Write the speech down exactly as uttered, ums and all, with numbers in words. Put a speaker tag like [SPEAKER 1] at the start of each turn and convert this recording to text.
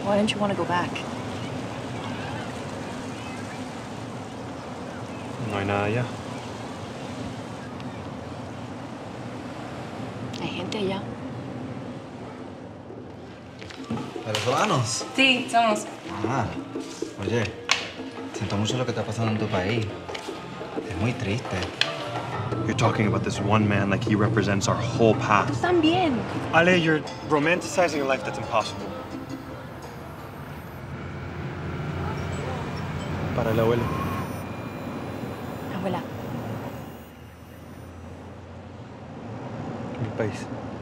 [SPEAKER 1] Why don't you want to go back?
[SPEAKER 2] No hay nada allá.
[SPEAKER 1] Hay gente allá.
[SPEAKER 3] ¿Venezolanos?
[SPEAKER 4] Sí, somos.
[SPEAKER 3] Ah, oye, siento mucho lo que está pasando en tu país. Es muy triste.
[SPEAKER 2] You're talking about this one man like he represents our whole past.
[SPEAKER 1] También.
[SPEAKER 2] Ale, you're romanticizing a life that's impossible. Para el abuelo.
[SPEAKER 1] Abuela.
[SPEAKER 2] Mi país.